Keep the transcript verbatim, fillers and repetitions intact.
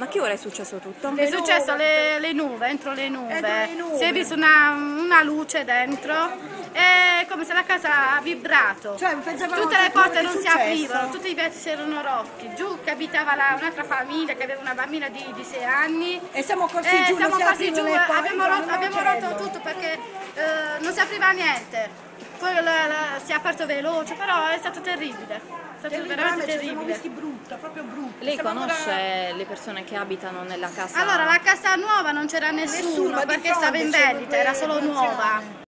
Ma che ora è successo tutto? È successo le, le nuvole, entro le nuvole. le nuvole. Si è vista una, una luce dentro, è come se la casa ha vibrato. Cioè, pensavamo tutte le che porte è non si successo. aprivano, tutti i vetri si erano rotti. Giù che abitava la- un'altra famiglia che aveva una bambina di, di sei anni. E siamo corsi Eh, giù, siamo non si quasi aprivano giù, le porte, abbiamo rotto, non abbiamo c'erano. rotto tutto perché eh, non si apriva niente. Poi la- la- si è aperto veloce, però è stato terribile. È stato Terribile, veramente ci siamo terribile. visti brutto, proprio brutto. Lei Siamo conosce ancora- le persone che abitano nella casa? Allora, la casa nuova non c'era nessuno, Nessuno, di perché stava in fronte c'erano vendita, era due solo anziane. nuova.